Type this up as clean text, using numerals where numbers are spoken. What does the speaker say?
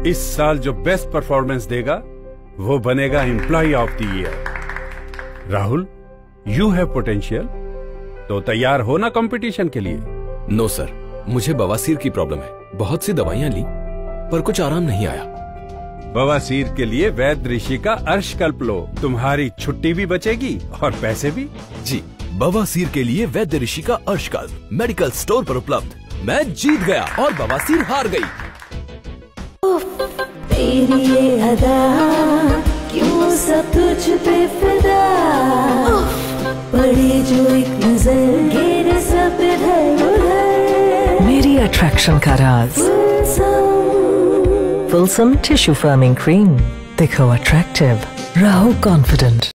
इस साल जो बेस्ट परफॉर्मेंस देगा वो बनेगा employ of the year. Rahul, you have potential, तो तैयार हो ना कंपटीशन के लिए? नो सर, मुझे बवासीर की प्रॉब्लम है। बहुत सी दवाइयां ली पर कुछ आराम नहीं आया। बवासीर के लिए वैद्य ऋषि का अर्शकल्प लो, तुम्हारी छुट्टी भी बचेगी और पैसे भी। जी, बवासीर के लिए वैद्य ऋषि का अर्शकल्प मेडिकल स्टोर पर उपलब्ध। मैं जीत गया और बवासीर हार गई। तेरी ये अदा क्यों सब तुझ पे फिदा, पड़े जो एक नजर घेरे सब इधर उधर। मेरी अट्रैक्शन का राज Fulsum Tissue Firming Cream. दिखो अट्रैक्टिव, रहो कॉन्फिडेंट।